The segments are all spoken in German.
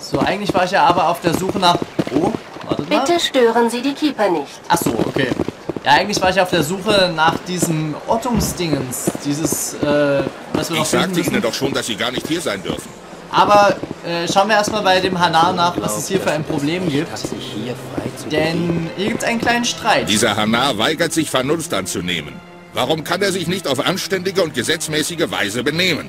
So, eigentlich war ich ja aber auf der Suche nach... Oh, wartet mal. Bitte stören Sie die Keeper nicht. Ach so, okay. Ja, eigentlich war ich auf der Suche nach diesem Ortungsdingens. Dieses, was wir noch Ich sagte finden müssen. Ihnen doch schon, dass Sie gar nicht hier sein dürfen. Aber schauen wir erstmal bei dem Hanar nach, was es hier für ein Problem gibt. Denn hier gibt es einen kleinen Streit. Dieser Hanar weigert sich, Vernunft anzunehmen. Warum kann er sich nicht auf anständige und gesetzmäßige Weise benehmen?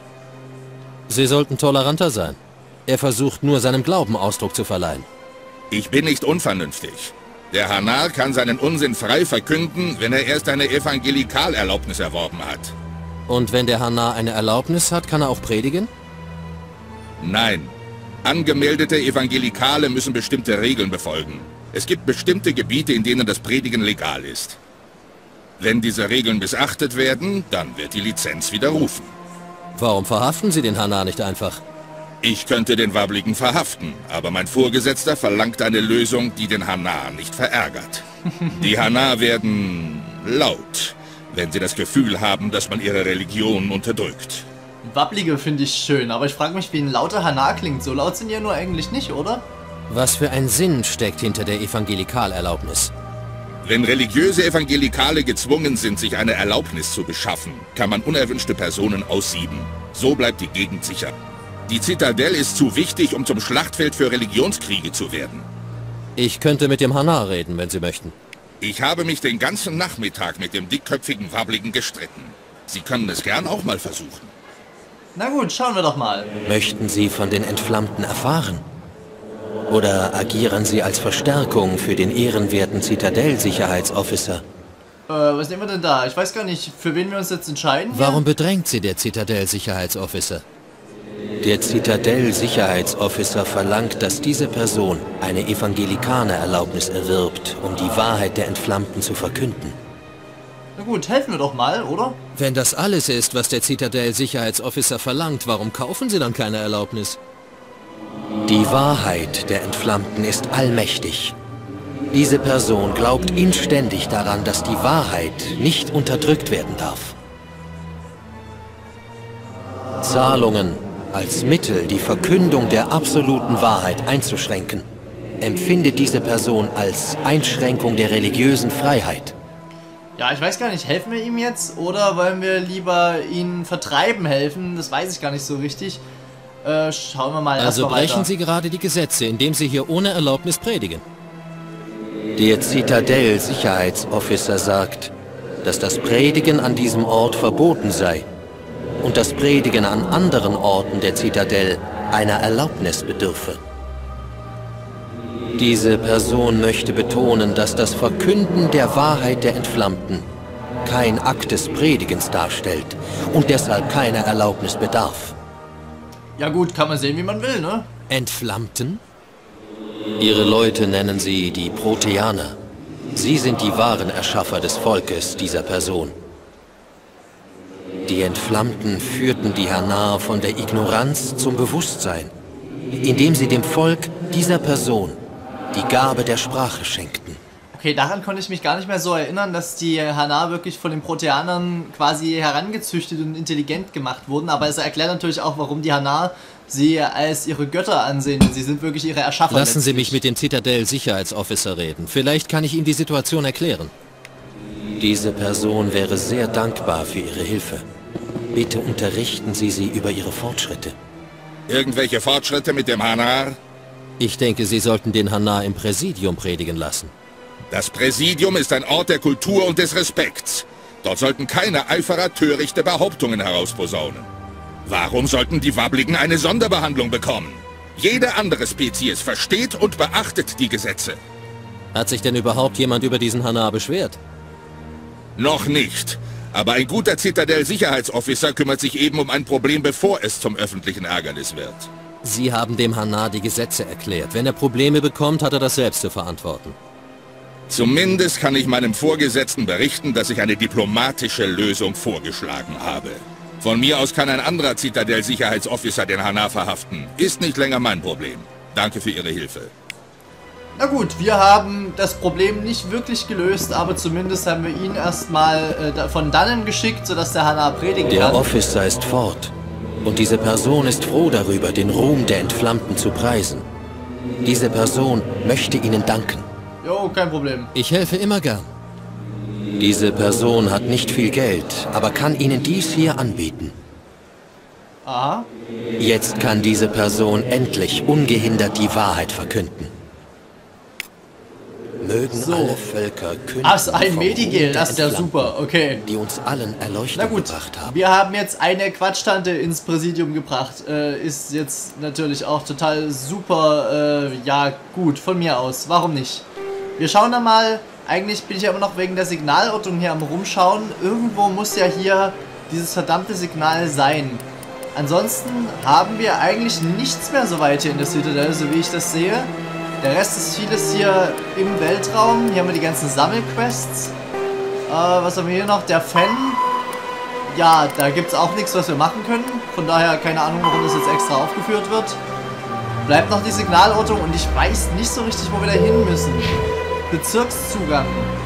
Sie sollten toleranter sein. Er versucht nur, seinem Glauben Ausdruck zu verleihen. Ich bin nicht unvernünftig. Der Hanar kann seinen Unsinn frei verkünden, wenn er erst eine Evangelikalerlaubnis erworben hat. Und wenn der Hanar eine Erlaubnis hat, kann er auch predigen? Nein. Angemeldete Evangelikale müssen bestimmte Regeln befolgen. Es gibt bestimmte Gebiete, in denen das Predigen legal ist. Wenn diese Regeln missachtet werden, dann wird die Lizenz widerrufen. Warum verhaften Sie den Hanar nicht einfach? Ich könnte den Wabbligen verhaften, aber mein Vorgesetzter verlangt eine Lösung, die den Hanar nicht verärgert. Die Hanar werden laut, wenn sie das Gefühl haben, dass man ihre Religion unterdrückt. Wabblige finde ich schön, aber ich frage mich, wie ein lauter Hanar klingt. So laut sind die ja nur eigentlich nicht, oder? Was für ein Sinn steckt hinter der Evangelikalerlaubnis? Wenn religiöse Evangelikale gezwungen sind, sich eine Erlaubnis zu beschaffen, kann man unerwünschte Personen aussieben. So bleibt die Gegend sicher. Die Zitadelle ist zu wichtig, um zum Schlachtfeld für Religionskriege zu werden. Ich könnte mit dem Hanar reden, wenn Sie möchten. Ich habe mich den ganzen Nachmittag mit dem dickköpfigen Wabbligen gestritten. Sie können es gern auch mal versuchen. Na gut, schauen wir doch mal. Möchten Sie von den Entflammten erfahren? Oder agieren Sie als Verstärkung für den ehrenwerten Zitadell-Sicherheitsofficer? Was nehmen wir denn da? Ich weiß gar nicht, für wen wir uns jetzt entscheiden. Hier? Warum bedrängt Sie der Zitadell-Sicherheitsofficer? Der Zitadell-Sicherheitsofficer verlangt, dass diese Person eine Evangelikaner-Erlaubnis erwirbt, um die Wahrheit der Entflammten zu verkünden. Na gut, helfen wir doch mal, oder? Wenn das alles ist, was der Zitadell-Sicherheitsofficer verlangt, warum kaufen Sie dann keine Erlaubnis? Die Wahrheit der Entflammten ist allmächtig. Diese Person glaubt inständig daran, dass die Wahrheit nicht unterdrückt werden darf. Zahlungen als Mittel, die Verkündung der absoluten Wahrheit einzuschränken, empfindet diese Person als Einschränkung der religiösen Freiheit. Ja, ich weiß gar nicht, helfen wir ihm jetzt oder wollen wir lieber ihn vertreiben helfen? Das weiß ich gar nicht so richtig. Schauen wir mal Also erstmal brechen weiter. Sie gerade die Gesetze, indem Sie hier ohne Erlaubnis predigen. Der Zitadell-Sicherheitsofficer sagt, dass das Predigen an diesem Ort verboten sei und das Predigen an anderen Orten der Zitadelle einer Erlaubnis bedürfe. Diese Person möchte betonen, dass das Verkünden der Wahrheit der Entflammten kein Akt des Predigens darstellt und deshalb keiner Erlaubnis bedarf. Ja gut, kann man sehen, wie man will, ne? Entflammten? Ihre Leute nennen sie die Proteaner. Sie sind die wahren Erschaffer des Volkes dieser Person. Die Entflammten führten die Hanar von der Ignoranz zum Bewusstsein, indem sie dem Volk dieser Person die Gabe der Sprache schenkten. Okay, daran konnte ich mich gar nicht mehr so erinnern, dass die Hanar wirklich von den Proteanern quasi herangezüchtet und intelligent gemacht wurden. Aber es erklärt natürlich auch, warum die Hanar sie als ihre Götter ansehen. Sie sind wirklich ihre Erschaffer. Lassen Sie letztlich. mich mit dem Zitadell-Sicherheitsofficer reden. Vielleicht kann ich ihm die Situation erklären. Diese Person wäre sehr dankbar für Ihre Hilfe. Bitte unterrichten Sie sie über Ihre Fortschritte. Irgendwelche Fortschritte mit dem Hanar? Ich denke, Sie sollten den Hanar im Präsidium predigen lassen. Das Präsidium ist ein Ort der Kultur und des Respekts. Dort sollten keine Eiferer törichte Behauptungen herausposaunen. Warum sollten die Wabbligen eine Sonderbehandlung bekommen? Jede andere Spezies versteht und beachtet die Gesetze. Hat sich denn überhaupt jemand über diesen Hanar beschwert? Noch nicht. Aber ein guter Zitadell-Sicherheitsofficer kümmert sich eben um ein Problem, bevor es zum öffentlichen Ärgernis wird. Sie haben dem Hanar die Gesetze erklärt. Wenn er Probleme bekommt, hat er das selbst zu verantworten. Zumindest kann ich meinem Vorgesetzten berichten, dass ich eine diplomatische Lösung vorgeschlagen habe. Von mir aus kann ein anderer Zitadell-Sicherheitsofficer den Hanar verhaften. Ist nicht länger mein Problem. Danke für Ihre Hilfe. Na gut, wir haben das Problem nicht wirklich gelöst, aber zumindest haben wir ihn erstmal von dannen geschickt, sodass der Hanar predigen Der kann. Officer ist fort. Und diese Person ist froh darüber, den Ruhm der Entflammten zu preisen. Diese Person möchte Ihnen danken. Jo, kein Problem. Ich helfe immer gern. Diese Person hat nicht viel Geld, aber kann Ihnen dies hier anbieten. Aha. Jetzt kann diese Person endlich ungehindert die Wahrheit verkünden. Mögen alle Völker kündigen ein vom Medigel, Ruhm der das ist ja Entflammten, super, okay. die uns allen Na Erleuchtung gut, gebracht haben. wir haben jetzt eine Quatschtante ins Präsidium gebracht. Ist jetzt natürlich auch total super, ja gut, von mir aus. Warum nicht? Wir schauen dann mal, eigentlich bin ich ja immer noch wegen der Signalortung hier am Rumschauen. Irgendwo muss ja hier dieses verdammte Signal sein. Ansonsten haben wir eigentlich nichts mehr so weit hier in der Citadel, so wie ich das sehe. Der Rest ist vieles hier im Weltraum. Hier haben wir die ganzen Sammelquests. Was haben wir hier noch? Der Fan. Ja, da gibt es auch nichts, was wir machen können. Von daher keine Ahnung, warum das jetzt extra aufgeführt wird. Bleibt noch die Signalortung und ich weiß nicht so richtig, wo wir da hin müssen. Bezirkszugang.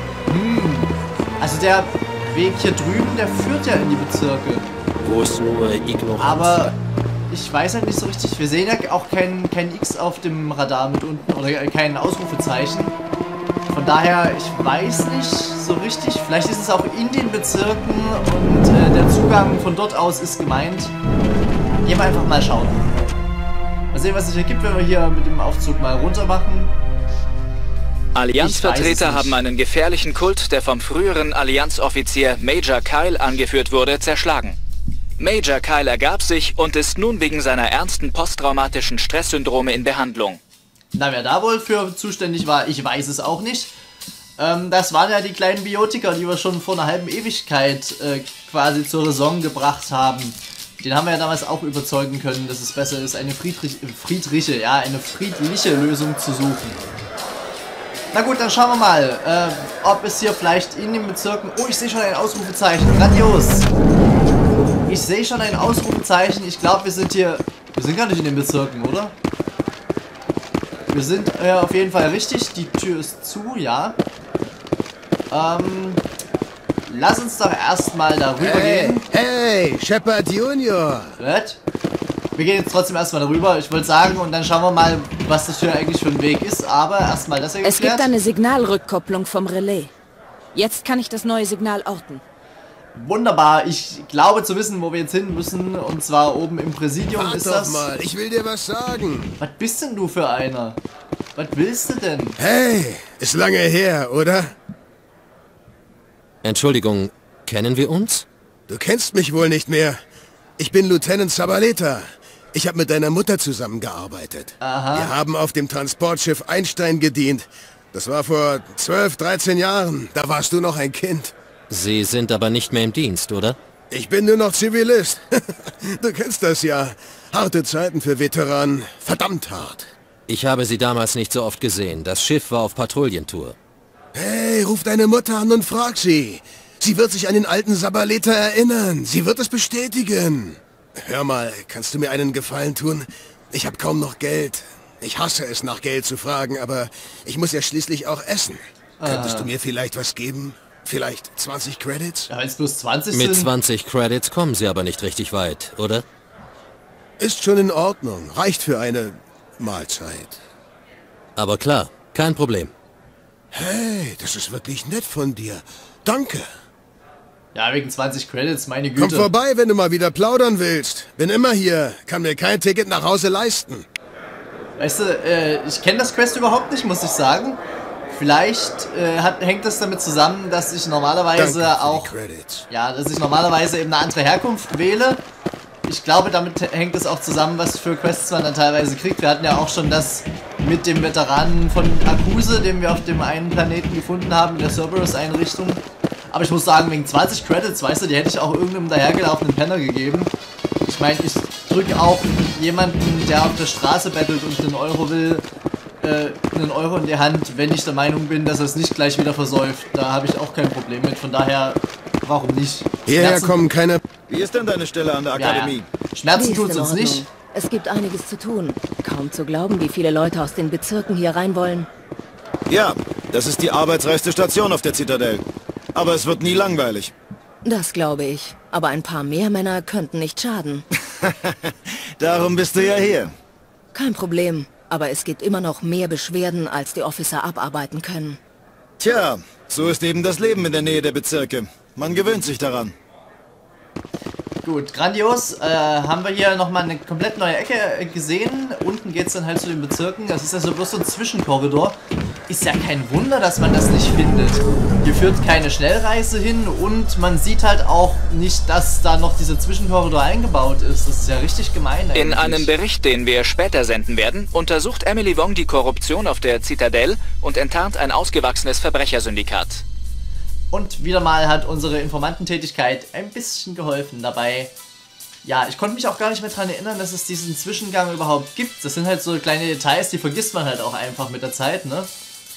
Also der Weg hier drüben, der führt ja in die Bezirke. Wo es nur Ignoranz Aber ich weiß halt nicht so richtig. Wir sehen ja auch kein X auf dem Radar mit unten oder kein Ausrufezeichen. Von daher, ich weiß nicht so richtig. Vielleicht ist es auch in den Bezirken und der Zugang von dort aus ist gemeint. Gehen wir einfach mal schauen. Mal sehen, was es hier gibt, wenn wir hier mit dem Aufzug mal runter machen. Allianzvertreter haben einen gefährlichen Kult, der vom früheren Allianzoffizier Major Kyle angeführt wurde, zerschlagen. Major Kyle ergab sich und ist nun wegen seiner ernsten posttraumatischen Stresssyndrome in Behandlung. Na, wer da wohl für zuständig war, ich weiß es auch nicht. Das waren ja die kleinen Biotiker, die wir schon vor einer halben Ewigkeit quasi zur Raison gebracht haben. Den haben wir ja damals auch überzeugen können, dass es besser ist, eine friedliche Lösung zu suchen. Na gut, dann schauen wir mal, ob es hier vielleicht in den Bezirken... Oh, ich sehe schon ein Ausrufezeichen. Grandios. Ich sehe schon ein Ausrufezeichen. Ich glaube, wir sind hier... Wir sind gar nicht in den Bezirken, oder? Wir sind auf jeden Fall richtig. Die Tür ist zu, ja. Lass uns doch erstmal darüber gehen. Hey, Shepard Junior. Was? Wir gehen jetzt trotzdem erstmal darüber, ich wollte sagen, und dann schauen wir mal, was das hier eigentlich für ein Weg ist. Aber erstmal das hier geklärt. Es gibt eine Signalrückkopplung vom Relais. Jetzt kann ich das neue Signal orten. Wunderbar, ich glaube zu wissen, wo wir jetzt hin müssen. Und zwar oben im Präsidium Wart ist doch das. mal, ich will dir was sagen. Was bist denn du für einer? Was willst du denn? Hey, ist lange her, oder? Entschuldigung, kennen wir uns? Du kennst mich wohl nicht mehr. Ich bin Lieutenant Zabaleta. Ich habe mit deiner Mutter zusammengearbeitet. Aha. Wir haben auf dem Transportschiff Einstein gedient. Das war vor 12, 13 Jahren. Da warst du noch ein Kind. Sie sind aber nicht mehr im Dienst, oder? Ich bin nur noch Zivilist. Du kennst das ja. Harte Zeiten für Veteranen. Verdammt hart. Ich habe Sie damals nicht so oft gesehen. Das Schiff war auf Patrouillentour. Hey, ruf deine Mutter an und frag sie. Sie wird sich an den alten Zabaleta erinnern. Sie wird es bestätigen. Hör mal, kannst du mir einen Gefallen tun? Ich habe kaum noch Geld. Ich hasse es, nach Geld zu fragen, aber ich muss ja schließlich auch essen. Könntest du mir vielleicht was geben? Vielleicht 20 Credits? Ja, wenn es bloß 20 Mit sind. 20 Credits kommen Sie aber nicht richtig weit, oder? Ist schon in Ordnung. Reicht für eine Mahlzeit. Aber klar, kein Problem. Hey, das ist wirklich nett von dir. Danke. Ja, wegen 20 Credits, meine Güte. Komm vorbei, wenn du mal wieder plaudern willst. Bin immer hier. Kann mir kein Ticket nach Hause leisten. Weißt du, ich kenne das Quest überhaupt nicht, muss ich sagen. Vielleicht hängt das damit zusammen, dass ich normalerweise Danke für auch... die Credits. Ja, dass ich normalerweise eben eine andere Herkunft wähle. Ich glaube, damit hängt es auch zusammen, was für Quests man dann teilweise kriegt. Wir hatten ja auch schon das mit dem Veteranen von Akuse, den wir auf dem einen Planeten gefunden haben, in der Cerberus-Einrichtung. Aber ich muss sagen, wegen 20 Credits, weißt du, die hätte ich auch irgendeinem dahergelaufenen Penner gegeben. Ich meine, ich drücke auch jemanden, der auf der Straße bettelt und einen Euro will, einen Euro in die Hand, wenn ich der Meinung bin, dass er es nicht gleich wieder versäuft. Da habe ich auch kein Problem mit. Von daher, warum nicht? Hierher kommen keine... Wie ist denn deine Stelle an der Akademie? Ja. Schmerzen Die ist tut es in uns Ordnung. nicht. Es gibt einiges zu tun. Kaum zu glauben, wie viele Leute aus den Bezirken hier rein wollen. Ja, das ist die arbeitsreichste Station auf der Zitadelle. Aber es wird nie langweilig. Das glaube ich. Aber ein paar mehr Männer könnten nicht schaden. Darum bist du ja hier. Kein Problem, aber es gibt immer noch mehr Beschwerden, als die Officer abarbeiten können. Tja, so ist eben das Leben in der Nähe der Bezirke. Man gewöhnt sich daran. Gut, grandios. Haben wir hier nochmal eine komplett neue Ecke gesehen. Unten geht es dann halt zu den Bezirken. Das ist also bloß so ein Zwischenkorridor. Ist ja kein Wunder, dass man das nicht findet. Hier führt keine Schnellreise hin und man sieht halt auch nicht, dass da noch dieser Zwischenkorridor eingebaut ist. Das ist ja richtig gemein eigentlich. In einem Bericht, den wir später senden werden, untersucht Emily Wong die Korruption auf der Zitadelle und enttarnt ein ausgewachsenes Verbrechersyndikat. Und wieder mal hat unsere Informantentätigkeit ein bisschen geholfen dabei. Ja, ich konnte mich auch gar nicht mehr daran erinnern, dass es diesen Zwischengang überhaupt gibt. Das sind halt so kleine Details, die vergisst man halt auch einfach mit der Zeit, ne?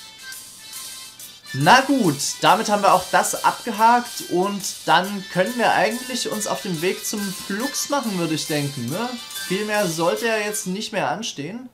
Na gut, damit haben wir auch das abgehakt und dann können wir eigentlich uns auf den Weg zum Flux machen, würde ich denken, ne? Viel mehr sollte ja jetzt nicht mehr anstehen.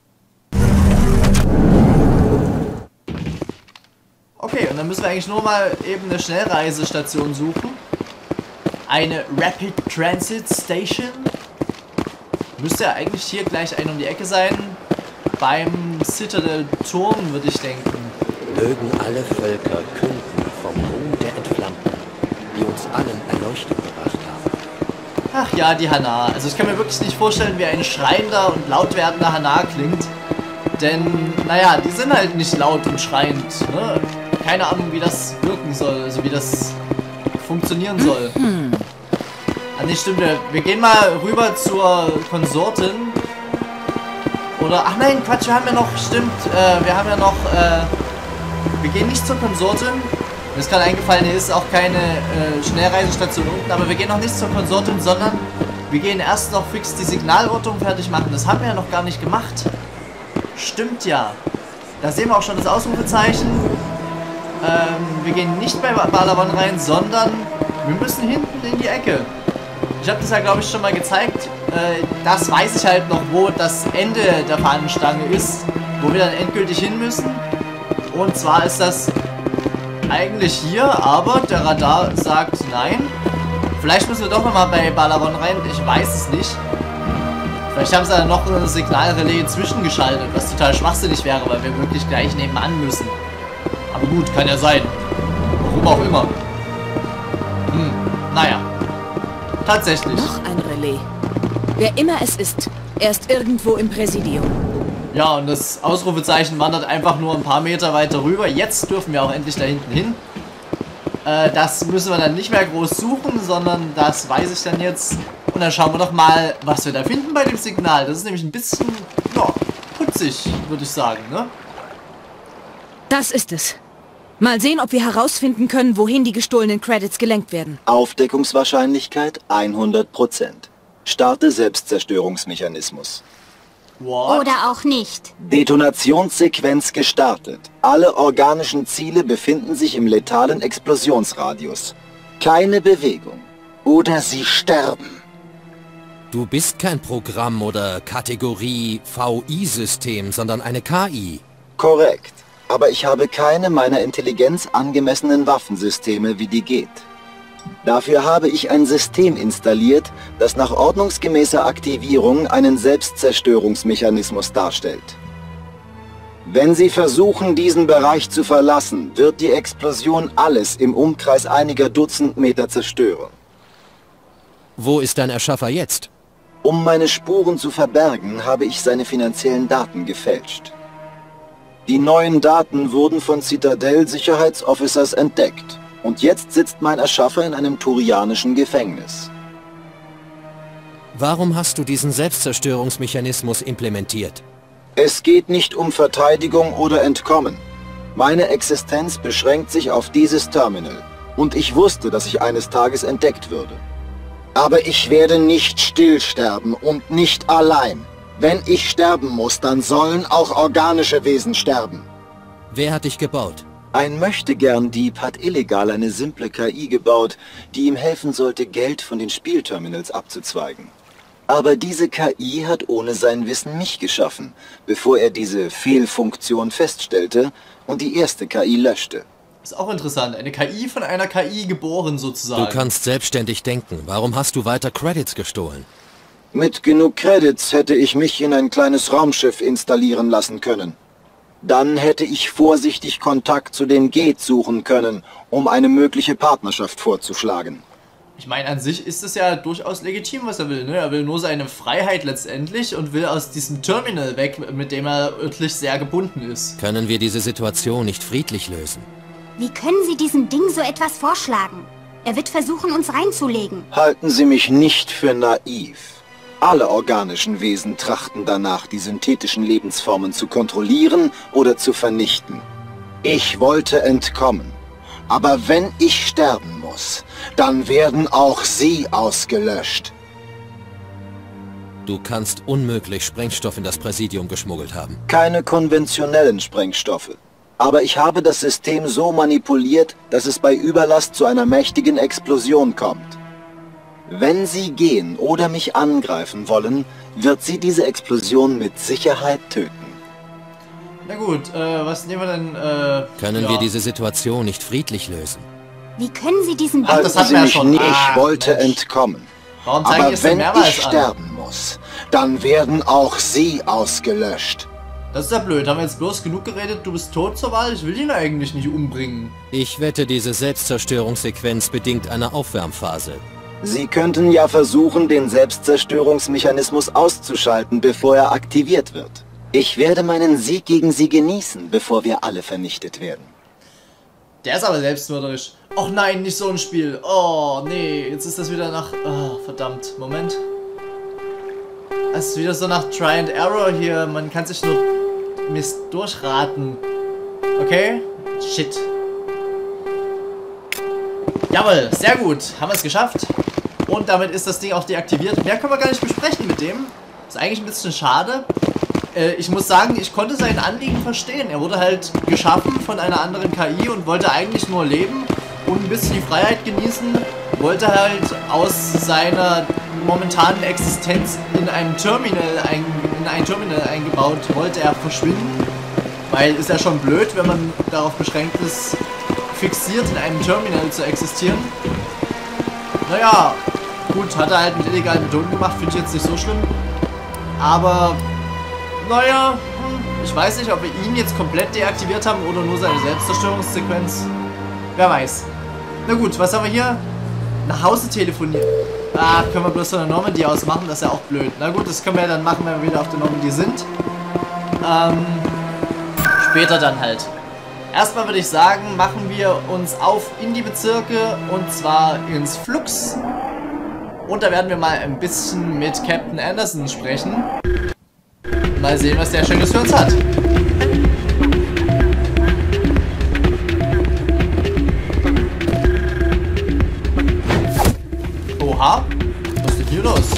Okay, und dann müssen wir eigentlich nur mal eben eine Schnellreisestation suchen. Eine Rapid Transit Station. Müsste ja eigentlich hier gleich ein um die Ecke sein. Beim Citadel Turm, würde ich denken. Mögen alle Völker künden vom Ruhm der Entflammten, die uns allen Erleuchtung gebracht haben. Ach ja, die Hanar. Also ich kann mir wirklich nicht vorstellen, wie ein schreiender und laut werdender Hanar klingt. Denn, naja, die sind halt nicht laut und schreiend, ne? Keine Ahnung, wie das wirken soll, also wie das funktionieren soll. Ah, nee, stimmt, wir gehen mal rüber zur Konsortin. Oder, ach nein, Quatsch, wir haben ja noch, stimmt, wir gehen nicht zur Konsortin. Mir ist gerade eingefallen, hier ist auch keine Schnellreisestation unten, aber wir gehen noch nicht zur Konsortin, sondern wir gehen erst noch fix die Signalortung fertig machen. Das haben wir ja noch gar nicht gemacht. Stimmt ja. Da sehen wir auch schon das Ausrufezeichen. Wir gehen nicht bei Balawon rein, sondern wir müssen hinten in die Ecke. Ich habe das ja, glaube ich, schon mal gezeigt. Das weiß ich halt noch, wo das Ende der Fahnenstange ist, wo wir dann endgültig hin müssen. Und zwar ist das eigentlich hier, aber der Radar sagt nein. Vielleicht müssen wir doch nochmal bei Balawon rein, ich weiß es nicht. Vielleicht haben sie dann noch ein Signalrelais zwischengeschaltet, was total schwachsinnig wäre, weil wir wirklich gleich nebenan müssen. Aber gut, kann ja sein. Warum auch immer. Naja. Tatsächlich. Noch ein Relais. Wer immer es ist, er ist irgendwo im Präsidium. Ja, und das Ausrufezeichen wandert einfach nur ein paar Meter weiter rüber. Jetzt dürfen wir auch endlich da hinten hin. Das müssen wir dann nicht mehr groß suchen, sondern das weiß ich dann jetzt. Und dann schauen wir doch mal, was wir da finden bei dem Signal. Das ist nämlich ein bisschen, ja, putzig, würde ich sagen, ne? Das ist es. Mal sehen, ob wir herausfinden können, wohin die gestohlenen Credits gelenkt werden. Aufdeckungswahrscheinlichkeit 100%. Starte Selbstzerstörungsmechanismus. What? Oder auch nicht. Detonationssequenz gestartet. Alle organischen Ziele befinden sich im letalen Explosionsradius. Keine Bewegung. Oder sie sterben. Du bist kein Programm oder Kategorie VI-System, sondern eine KI. Korrekt. Aber ich habe keine meiner Intelligenz angemessenen Waffensysteme wie die geht. Dafür habe ich ein System installiert, das nach ordnungsgemäßer Aktivierung einen Selbstzerstörungsmechanismus darstellt. Wenn Sie versuchen, diesen Bereich zu verlassen, wird die Explosion alles im Umkreis einiger Dutzend Meter zerstören. Wo ist dein Erschaffer jetzt? Um meine Spuren zu verbergen, habe ich seine finanziellen Daten gefälscht. Die neuen Daten wurden von Citadel-Sicherheitsofficers entdeckt. Und jetzt sitzt mein Erschaffer in einem turianischen Gefängnis. Warum hast du diesen Selbstzerstörungsmechanismus implementiert? Es geht nicht um Verteidigung oder Entkommen. Meine Existenz beschränkt sich auf dieses Terminal. Und ich wusste, dass ich eines Tages entdeckt würde. Aber ich werde nicht still sterben und nicht allein. Wenn ich sterben muss, dann sollen auch organische Wesen sterben. Wer hat dich gebaut? Ein Möchtegern-Dieb hat illegal eine simple KI gebaut, die ihm helfen sollte, Geld von den Spielterminals abzuzweigen. Aber diese KI hat ohne sein Wissen mich geschaffen, bevor er diese Fehlfunktion feststellte und die erste KI löschte. Ist auch interessant, eine KI von einer KI geboren sozusagen. Du kannst selbstständig denken. Warum hast du weiter Credits gestohlen? Mit genug Credits hätte ich mich in ein kleines Raumschiff installieren lassen können. Dann hätte ich vorsichtig Kontakt zu den Geth suchen können, um eine mögliche Partnerschaft vorzuschlagen. Ich meine, an sich ist es ja durchaus legitim, was er will, ne? Er will nur seine Freiheit letztendlich und will aus diesem Terminal weg, mit dem er örtlich sehr gebunden ist. Können wir diese Situation nicht friedlich lösen? Wie können Sie diesem Ding so etwas vorschlagen? Er wird versuchen, uns reinzulegen. Halten Sie mich nicht für naiv. Alle organischen Wesen trachten danach, die synthetischen Lebensformen zu kontrollieren oder zu vernichten. Ich wollte entkommen. Aber wenn ich sterben muss, dann werden auch Sie ausgelöscht. Du kannst unmöglich Sprengstoff in das Präsidium geschmuggelt haben. Keine konventionellen Sprengstoffe. Aber ich habe das System so manipuliert, dass es bei Überlast zu einer mächtigen Explosion kommt. Wenn Sie gehen oder mich angreifen wollen, wird Sie diese Explosion mit Sicherheit töten. Na gut, was nehmen wir denn, Können wir diese Situation nicht friedlich lösen? Wie können Sie diesen Ding... Halten Sie mich nicht, ich wollte entkommen. Warum zeigen Aber es denn wenn mehrmals ich an? sterben muss, dann werden auch Sie ausgelöscht. Das ist ja blöd. Haben wir jetzt bloß genug geredet? Du bist tot zur Wahl? Ich will ihn eigentlich nicht umbringen. Ich wette, diese Selbstzerstörungssequenz bedingt eine Aufwärmphase. Sie könnten ja versuchen, den Selbstzerstörungsmechanismus auszuschalten, bevor er aktiviert wird. Ich werde meinen Sieg gegen Sie genießen, bevor wir alle vernichtet werden. Der ist aber selbstmörderisch. Och nein, nicht so ein Spiel. Oh, nee. Jetzt ist das wieder nach... Oh, verdammt. Moment. Es ist wieder so nach Try and Error hier. Man kann sich nur Mist durchraten. Okay? Shit. Jawohl, sehr gut. Haben wir es geschafft. Und damit ist das Ding auch deaktiviert. Mehr können wir gar nicht besprechen mit dem. Ist eigentlich ein bisschen schade. Ich muss sagen, ich konnte sein Anliegen verstehen. Er wurde halt geschaffen von einer anderen KI und wollte eigentlich nur leben und ein bisschen die Freiheit genießen. Wollte halt aus seiner momentanen Existenz in ein Terminal eingebaut, wollte er verschwinden. Weil ist ja schon blöd, wenn man darauf beschränkt ist, fixiert in einem Terminal zu existieren. Naja, gut, hat er halt mit illegalen Methoden gemacht, finde ich jetzt nicht so schlimm. Aber... Naja, ich weiß nicht, ob wir ihn jetzt komplett deaktiviert haben oder nur seine Selbstzerstörungssequenz. Wer weiß. Na gut, was haben wir hier? Nach Hause telefonieren. Ah, können wir bloß von der Normandy aus machen, das ist ja auch blöd. Na gut, das können wir ja dann machen, wenn wir wieder auf der Normandy sind. Später dann halt. Erstmal würde ich sagen, machen wir uns auf in die Bezirke und zwar ins Flux. Und da werden wir mal ein bisschen mit Captain Anderson sprechen. Mal sehen, was der Schönes für uns hat. Oha, was ist denn hier los?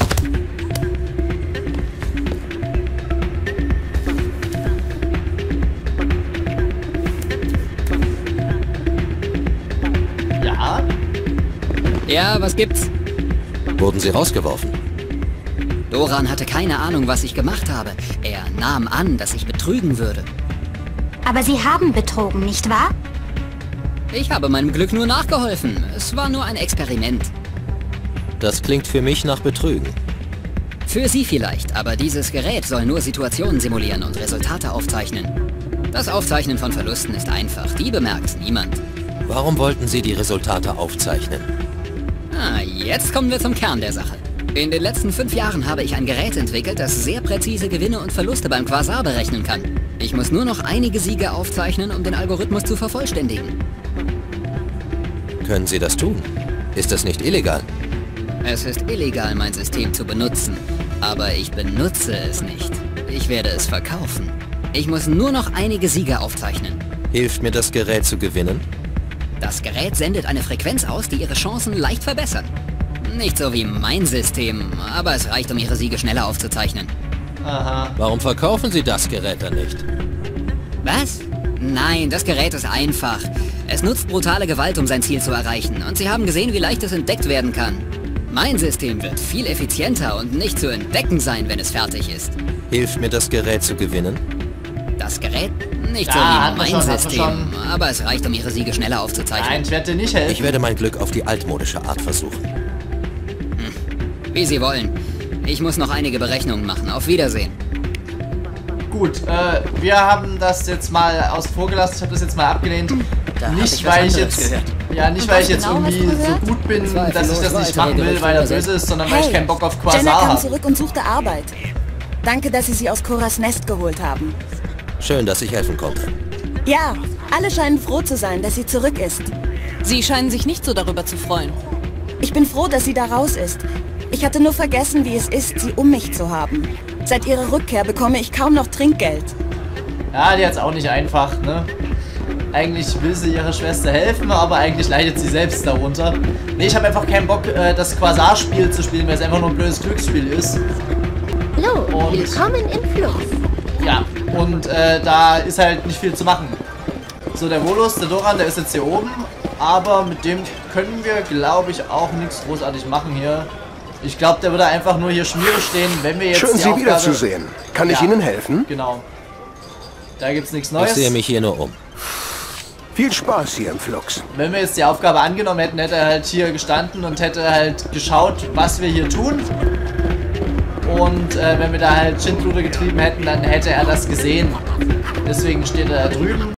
Ja? Ja, was gibt's? Wurden Sie rausgeworfen? Doran hatte keine Ahnung, was ich gemacht habe. Er nahm an, dass ich betrügen würde. Aber Sie haben betrogen, nicht wahr? Ich habe meinem Glück nur nachgeholfen. Es war nur ein Experiment. Das klingt für mich nach Betrügen. Für Sie vielleicht, aber dieses Gerät soll nur Situationen simulieren und Resultate aufzeichnen. Das Aufzeichnen von Verlusten ist einfach. Die bemerkt niemand. Warum wollten Sie die Resultate aufzeichnen? Ah, jetzt kommen wir zum Kern der Sache. In den letzten 5 Jahren habe ich ein Gerät entwickelt, das sehr präzise Gewinne und Verluste beim Quasar berechnen kann. Ich muss nur noch einige Siege aufzeichnen, um den Algorithmus zu vervollständigen. Können Sie das tun? Ist das nicht illegal? Es ist illegal, mein System zu benutzen. Aber ich benutze es nicht. Ich werde es verkaufen. Ich muss nur noch einige Siege aufzeichnen. Hilft mir das Gerät zu gewinnen? Das Gerät sendet eine Frequenz aus, die Ihre Chancen leicht verbessert. Nicht so wie mein System, aber es reicht, um Ihre Siege schneller aufzuzeichnen. Aha. Warum verkaufen Sie das Gerät dann nicht? Was? Nein, das Gerät ist einfach. Es nutzt brutale Gewalt, um sein Ziel zu erreichen. Und Sie haben gesehen, wie leicht es entdeckt werden kann. Mein System wird viel effizienter und nicht zu entdecken sein, wenn es fertig ist. Hilft mir das Gerät zu gewinnen? Das Gerät? Nicht Ja, so wie mein System, aber es reicht, um Ihre Siege schneller aufzuzeichnen. Nein, ich werde dir nicht helfen. Ich werde mein Glück auf die altmodische Art versuchen. Wie Sie wollen. Ich muss noch einige Berechnungen machen. Auf Wiedersehen. Gut, wir haben das jetzt mal außen vor gelassen. Ich habe das jetzt mal abgelehnt. Nicht, weil ich jetzt... Ja, nicht, weil ich jetzt irgendwie so gut bin, dass ich das nicht machen will, weil er böse ist, sondern weil ich keinen Bock auf Quasar Jenna kam habe. zurück und suchte Arbeit. Danke, dass Sie sie aus Koras Nest geholt haben. Schön, dass ich helfen konnte. Ja, alle scheinen froh zu sein, dass sie zurück ist. Sie scheinen sich nicht so darüber zu freuen. Ich bin froh, dass sie da raus ist. Ich hatte nur vergessen, wie es ist, sie um mich zu haben. Seit ihrer Rückkehr bekomme ich kaum noch Trinkgeld. Ja, die hat's auch nicht einfach, ne? Eigentlich will sie ihrer Schwester helfen, aber eigentlich leidet sie selbst darunter. Nee, ich habe einfach keinen Bock, das Quasar-Spiel zu spielen, weil es einfach nur ein blödes Glücksspiel ist. Hallo, willkommen im Fluss. Ja, und da ist halt nicht viel zu machen. So, der Volus, der Doran, der ist jetzt hier oben, aber mit dem können wir, glaube ich, auch nichts großartig machen hier. Ich glaube, der würde einfach nur hier Schmiere stehen, wenn wir jetzt Schön, Sie wiederzusehen. Kann ich Ihnen helfen? Genau. Da gibt's nichts Neues. Ich sehe mich hier nur um. Viel Spaß hier im Flux. Wenn wir jetzt die Aufgabe angenommen hätten, hätte er halt hier gestanden und hätte halt geschaut, was wir hier tun. Und wenn wir da halt Schindluder getrieben hätten, dann hätte er das gesehen. Deswegen steht er da drüben.